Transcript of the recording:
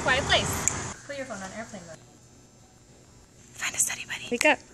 quiet place. Put your phone on airplane mode. Find a study buddy. Wake up.